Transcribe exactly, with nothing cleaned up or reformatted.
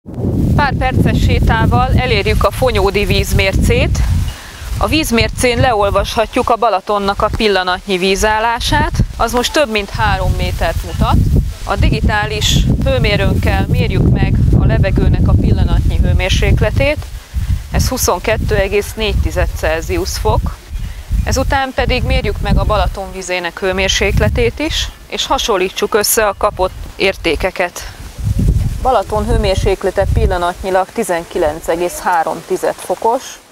Pár perces sétával elérjük a Fonyódi vízmércét. A vízmércén leolvashatjuk a Balatonnak a pillanatnyi vízállását, az most több mint három métert mutat. A digitális hőmérőnkkel mérjük meg a levegőnek a pillanatnyi hőmérsékletét, ez huszonkettő egész négy Celsius fok. Ezután pedig mérjük meg a Balaton vizének hőmérsékletét is, és hasonlítsuk össze a kapott értékeket. Balaton hőmérséklete pillanatnyilag tizenkilenc egész három fokos,